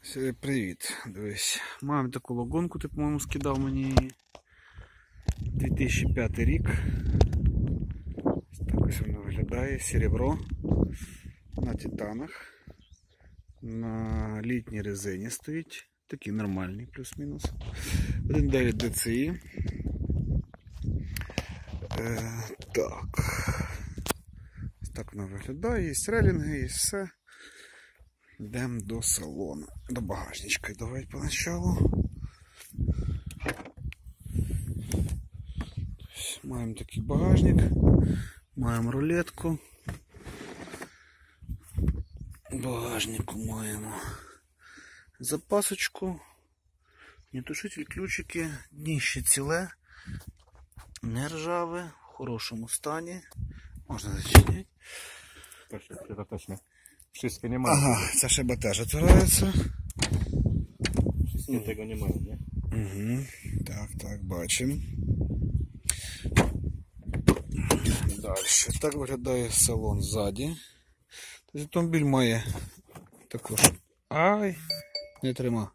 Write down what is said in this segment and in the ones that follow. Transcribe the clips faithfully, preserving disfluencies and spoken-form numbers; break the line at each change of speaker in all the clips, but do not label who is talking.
Все, привіт, дивись. Маємо таку лагунку, ти, по-моєму, скидав мені її. дві тисячі п'ятий рік. Ось так ось воно виглядає. Серебро. На титанах. На літній резині стоїть. Такий нормальний, плюс-мінус. один цілих дев'ять десятих ді ці і. Е, так. Ось так воно виглядає. Є релінги, є все. Йдемо до салону, до багажничка. Давай поначалу. Маємо такий багажник, маємо рулетку. В багажнику маємо запасочку, огнетушитель, ключики, дніще ціле, не ржаве, в хорошому стані. Можна зачинити.
Точно, це точно. Шістки немає.
Ага, ця шиба теж отвирається.
Шістки того немає, не?
Угу. Так, так, бачимо. Далі. Так виглядає салон ззаді. Тобто автомобіль має також... Ай! Не трима.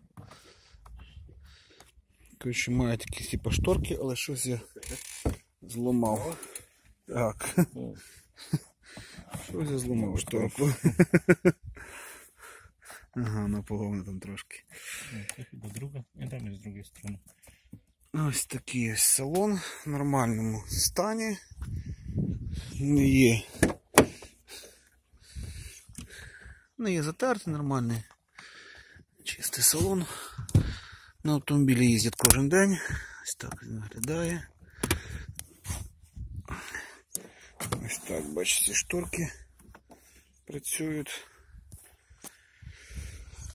Коротше, має такі типу шторки, але щось я зламав. Так. Щось я зламав шторку. Ага, наполовину там трошки.
До друга, і там з другої сторони.
Ось такий ось салон в нормальному стані. Не є. Не є затертий, нормальний. Чистий салон. На автомобілі їздять кожен день. Ось так він виглядає. Ось так, бачите, шторки працюють.